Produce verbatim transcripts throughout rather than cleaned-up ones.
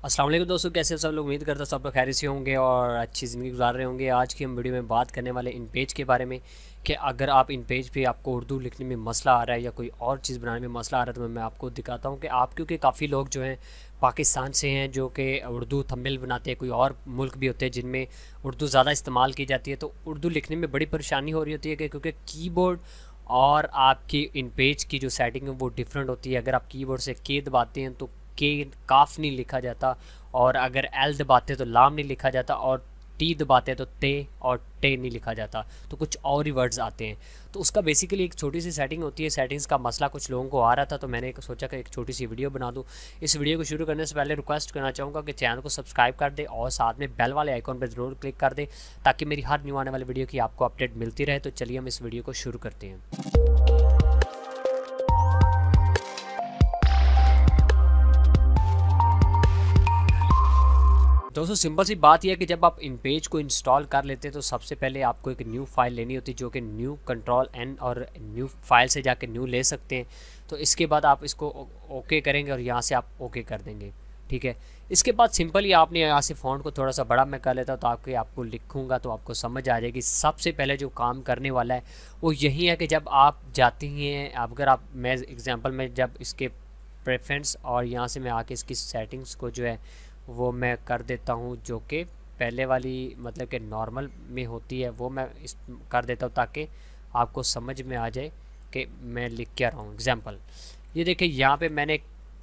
अस्सलाम वालेकुम दोस्तों, कैसे हो सब लोग। उम्मीद करता हूँ सब लोग खैरियत से होंगे और अच्छी ज़िंदगी गुजार रहे होंगे। आज की हम वीडियो में बात करने वाले इन पेज के बारे में कि अगर आप इन पेज पे आपको उर्दू लिखने में मसला आ रहा है या कोई और चीज़ बनाने में मसला आ रहा है तो मैं आपको दिखाता हूँ कि आप, क्योंकि काफ़ी लोग जो हैं पाकिस्तान से हैं जो कि उर्दू थंबनेल बनाते हैं। कोई और मुल्क भी होते हैं जिनमें उर्दू ज़्यादा इस्तेमाल की जाती है, तो उर्दू लिखने में बड़ी परेशानी हो रही होती है कि क्योंकि कीबोर्ड और आपकी इन पेज की जो सेटिंग है वो डिफरेंट होती है। अगर आप कीबोर्ड से के दबाते हैं तो के काफ नहीं लिखा जाता, और अगर एल दबाते तो लाम नहीं लिखा जाता, और टी दबाते तो ते और टे नहीं लिखा जाता, तो कुछ और ही वर्ड्स आते हैं। तो उसका बेसिकली एक छोटी सी सेटिंग होती है। सेटिंग्स का मसला कुछ लोगों को आ रहा था, तो मैंने एक सोचा कि एक छोटी सी वीडियो बना दूं। इस वीडियो को शुरू करने से पहले रिक्वेस्ट करना चाहूँगा कि चैनल को सब्सक्राइब कर दे और साथ में बेल वाले आइकॉन पर ज़रूर क्लिक कर दे ताकि मेरी हर न्यू आने वाली वीडियो की आपको अपडेट मिलती रहे। तो चलिए हम इस वीडियो को शुरू करते हैं। दोस्तों सिंपल सी बात यह है कि जब आप इन पेज को इंस्टॉल कर लेते हैं तो सबसे पहले आपको एक न्यू फाइल लेनी होती है, जो कि न्यू कंट्रोल एन और न्यू फाइल से जाके न्यू ले सकते हैं। तो इसके बाद आप इसको ओके करेंगे और यहाँ से आप ओके कर देंगे, ठीक है। इसके बाद सिंपली आपने यहाँ से फ़ॉन्ट को थोड़ा सा बड़ा मैं कर लेता हूँ तो आपके आपको लिखूँगा तो आपको समझ आ जाएगी। सबसे पहले जो काम करने वाला है वो यही है कि जब आप जाती हैं, अगर आप, मैं एग्ज़ाम्पल में जब इसके प्रेफरेंस और यहाँ से मैं आके इसकी सेटिंग्स को जो है वो मैं कर देता हूँ, जो कि पहले वाली मतलब कि नॉर्मल में होती है, वो मैं इस कर देता हूँ ताकि आपको समझ में आ जाए कि मैं लिख क्या रहा हूँ। एग्जांपल ये देखिए, यहाँ पे मैंने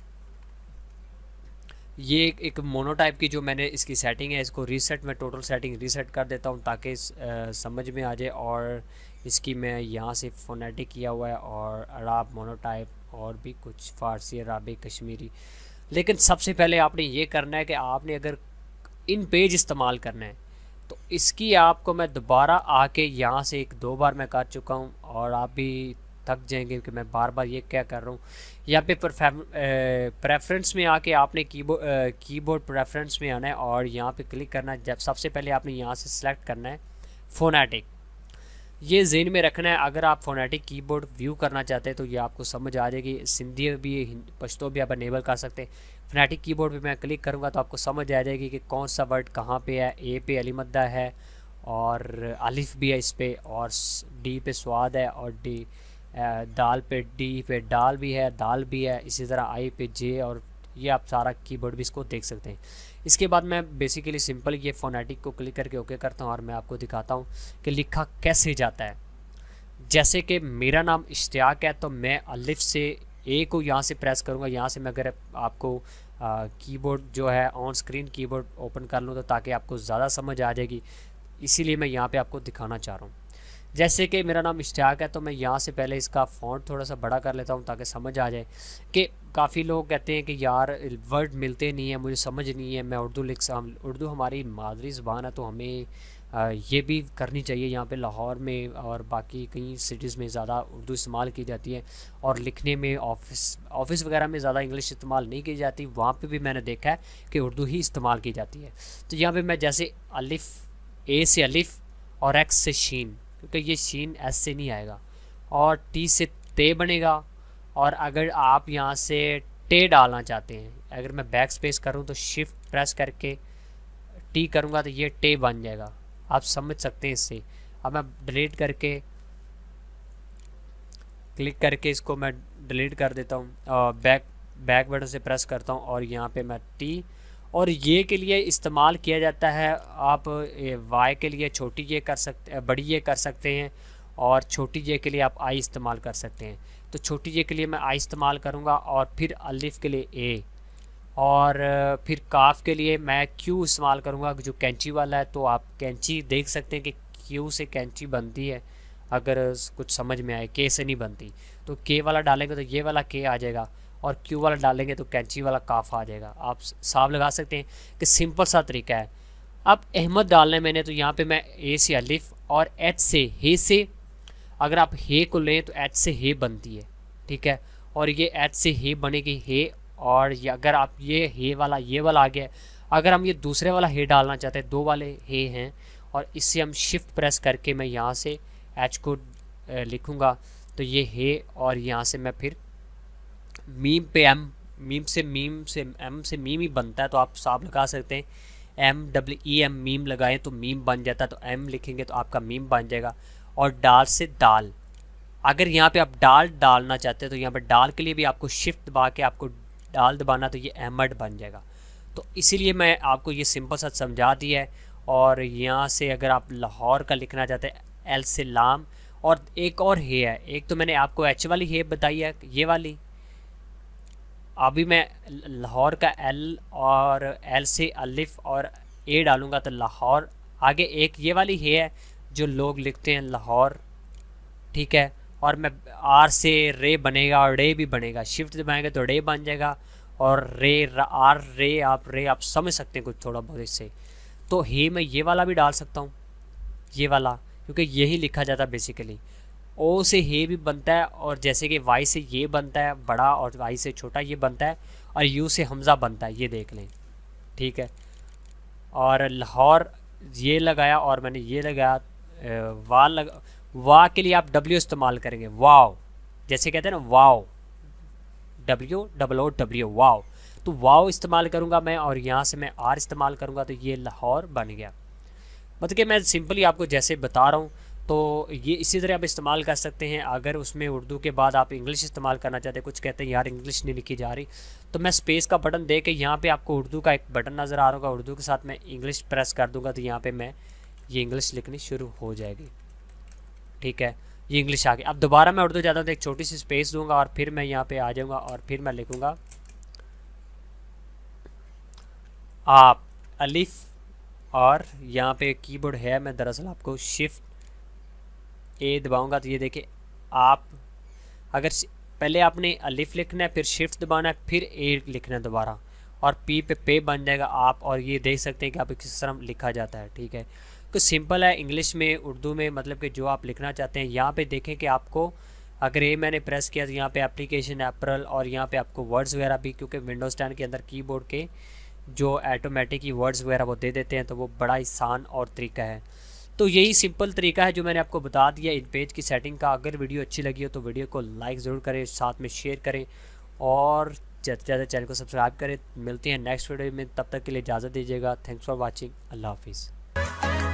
ये एक, एक मोनोटाइप की जो मैंने इसकी सेटिंग है, इसको रीसेट में टोटल सेटिंग रीसेट कर देता हूँ ताकि समझ में आ जाए। और इसकी मैं यहाँ से फ़ोनेटिक किया हुआ है और अराब मोनोटाइप और भी कुछ फ़ारसी, अराबी, कश्मीरी। लेकिन सबसे पहले आपने ये करना है कि आपने अगर इन पेज इस्तेमाल करना है तो इसकी आपको मैं दोबारा आके यहाँ से एक दो बार मैं कर चुका हूँ और आप भी थक जाएंगे कि मैं बार बार ये क्या कर रहा हूँ। यहाँ पे प्रेफरेंस में आके आपने कीबोर्ड कीबोर्ड प्रेफरेंस में आना है और यहाँ पे क्लिक करना है। जब सबसे पहले आपने यहाँ से सिलेक्ट करना है फ़ोनेटिक। ये ज़हन में रखना है, अगर आप फ़ोनेटिक कीबोर्ड व्यू करना चाहते हैं तो ये आपको समझ आ जाएगी। सिंधी भी, पश्तो भी आप अनेबल कर सकते हैं। फ़ोनेटिक कीबोर्ड पे मैं क्लिक करूँगा तो आपको समझ आ जाएगी कि कौन सा वर्ड कहाँ पे है। ए पे अलीमद्दा है और अलिफ भी है इस पर, और डी पे स्वाद है, और डी दाल पे डी पे डाल भी है, दाल भी है। इसी तरह आई पे जे, और ये आप सारा कीबोर्ड भी इसको देख सकते हैं। इसके बाद मैं बेसिकली सिंपल ये फ़ोनेटिक को क्लिक करके ओके करता हूँ और मैं आपको दिखाता हूँ कि लिखा कैसे जाता है। जैसे कि मेरा नाम इश्तियाक है तो मैं अलिफ से ए को यहाँ से प्रेस करूँगा। यहाँ से मैं अगर आपको कीबोर्ड जो है ऑन स्क्रीन कीबोर्ड ओपन कर लूँ तो ताकि आपको ज़्यादा समझ आ जाएगी, इसीलिए मैं यहाँ पे आपको दिखाना चाह रहा हूँ। जैसे कि मेरा नाम इश्तियाक है तो मैं यहाँ से पहले इसका फ़ॉन्ट थोड़ा सा बड़ा कर लेता हूँ ताकि समझ आ जाए। कि काफ़ी लोग कहते हैं कि यार वर्ड मिलते नहीं है, मुझे समझ नहीं है, मैं उर्दू लिख सक उर्दू हमारी मादरी ज़बान है तो हमें आ, ये भी करनी चाहिए। यहाँ पे लाहौर में और बाकी कई सिटीज़ में ज़्यादा उर्दू इस्तेमाल की जाती है और लिखने में ऑफिस ऑफिस वगैरह में ज़्यादा इंग्लिश इस्तेमाल नहीं की जाती। वहाँ पे भी मैंने देखा है कि उर्दू ही इस्तेमाल की जाती है। तो यहाँ पे मैं जैसे अलिफ़, ए से अलिफ़ और एक्स से शीन, क्योंकि ये शीन एस से नहीं आएगा, और टी से ते बनेगा। और अगर आप यहाँ से टे डालना चाहते हैं, अगर मैं बैक स्पेस करूँ तो शिफ्ट प्रेस करके टी करूँगा तो ये टे बन जाएगा। आप समझ सकते हैं इससे। अब मैं डिलीट करके क्लिक करके इसको मैं डिलीट कर देता हूँ और बैक बैक बटन से प्रेस करता हूँ और यहाँ पे मैं टी, और ये के लिए इस्तेमाल किया जाता है। आप वाई के लिए छोटी ये कर सकते, बड़ी ये कर सकते हैं, और छोटी ये के लिए आप आई इस्तेमाल कर सकते हैं। तो छोटी ये के लिए मैं आई इस्तेमाल करूँगा, और फिर अलिफ के लिए ए, और फिर काफ के लिए मैं क्यू इस्तेमाल करूँगा जो कैंची वाला है। तो आप कैंची देख सकते हैं कि क्यू से कैंची बनती है, अगर कुछ समझ में आए। के से नहीं बनती, तो के वाला डालेंगे तो ये वाला के आ जाएगा, और क्यू वाला डालेंगे तो कैंची वाला काफ आ जाएगा। आप साफ लगा सकते हैं कि सिंपल सा तरीका है। अब अहमद डालना है मैंने, तो यहाँ पे मैं ए से अलिफ और एच से हे से, अगर आप हे को लें तो एच से हे बनती है, ठीक है। और ये एच से हे बनेगी हे, और ये अगर आप ये हे वाला ये वाला आ गया। अगर हम ये दूसरे वाला हे डालना चाहते हैं, दो वाले हे हैं, और इससे हम शिफ्ट प्रेस करके मैं यहाँ से एच को लिखूँगा तो ये हे, और यहाँ से मैं फिर मीम पे एम मीम से मीम से एम से मीम ही बनता है, तो आप साफ लगा सकते हैं एम डब्ल्यू ई एम मीम लगाएं तो मीम बन जाता है, तो एम लिखेंगे तो आपका मीम बन जाएगा। और डाल से दाल, अगर यहाँ पे आप डाल डालना चाहते हैं तो यहाँ पर डाल के लिए भी आपको शिफ्ट दबा के आपको डाल दबाना, तो ये अहमद बन जाएगा। तो इसीलिए मैं आपको ये सिंपल सा समझा दिया है। और यहाँ से अगर आप लाहौर का लिखना चाहते हैं एल से लाम, और एक और हे है, एक तो मैंने आपको एच वाली हे बताई है ये वाली, अभी मैं लाहौर का एल और एल से अलिफ और ए डालूंगा तो लाहौर। आगे एक ये वाली हे है जो लोग लिखते हैं लाहौर, ठीक है। और मैं आर से रे बनेगा और रे भी बनेगा, शिफ्ट दबाएंगे तो रे बन जाएगा। और रे आर रे आप रे आप समझ सकते हैं कुछ थोड़ा बहुत इससे। तो हे मैं ये वाला भी डाल सकता हूँ, ये वाला, क्योंकि यही लिखा जाता है बेसिकली। ओ से हे भी बनता है, और जैसे कि वाई से ये बनता है बड़ा और वाई से छोटा ये बनता है, और यू से हमज़ा बनता है, ये देख लें, ठीक है। और लाहौर ये लगाया और मैंने ये लगाया वाह लगा, वाह के लिए आप डब्ल्यू इस्तेमाल करेंगे, वाव, जैसे कहते हैं ना wow, W double O W wow, तो वाव इस्तेमाल करूँगा मैं, और यहाँ से मैं आर इस्तेमाल करूँगा तो ये लाहौर बन गया। मतलब कि मैं सिंपली आपको जैसे बता रहा हूँ, तो ये इसी तरह आप इस्तेमाल कर सकते हैं। अगर उसमें उर्दू के बाद आप इंग्लिश इस्तेमाल करना चाहते हैं, कुछ कहते हैं यार इंग्लिश नहीं लिखी जा रही, तो मैं स्पेस का बटन दे के यहाँ पे आपको उर्दू का एक बटन नज़र आ रहा होगा, उर्दू के साथ मैं इंग्लिश प्रेस कर दूँगा तो यहाँ पे मैं ये इंग्लिश लिखनी शुरू हो जाएगी, ठीक है। ये इंग्लिश आ गई। अब दोबारा मैं उर्दू जाता हूँ तो एक छोटी सी स्पेस दूँगा और फिर मैं यहाँ पर आ जाऊँगा और फिर मैं लिखूँगा आप अलिफ, और यहाँ पे कीबोर्ड है, मैं दरअसल आपको शिफ्ट ए दबाऊंगा तो ये देखिए आप, अगर पहले आपने अलिफ लिखना है फिर शिफ्ट दबाना है फिर ए लिखना है दोबारा, और पी पे पे बन जाएगा आप, और ये देख सकते हैं कि आप किस तरह लिखा जाता है, ठीक है। तो सिंपल है इंग्लिश में उर्दू में, मतलब कि जो आप लिखना चाहते हैं। यहाँ पे देखें कि आपको अगर ये मैंने प्रेस किया तो यहाँ पे एप्लीकेशन अप्रैल, और यहाँ पे आपको वर्ड्स वगैरह भी, क्योंकि विंडोज़ टेन के अंदर कीबोर्ड के जो ऑटोमेटिक ही वर्ड्स वगैरह वो दे देते हैं, तो वो बड़ा आसान और तरीका है। तो यही सिंपल तरीका है जो मैंने आपको बता दिया इन पेज की सेटिंग का। अगर वीडियो अच्छी लगी हो तो वीडियो को लाइक ज़रूर करें, साथ में शेयर करें, और ज़्यादा से ज़्यादा चैनल को सब्सक्राइब करें। मिलते हैं नेक्स्ट वीडियो में, तब तक के लिए इजाज़त दीजिएगा। थैंक्स फॉर वॉचिंग, अल्लाह हाफिज़।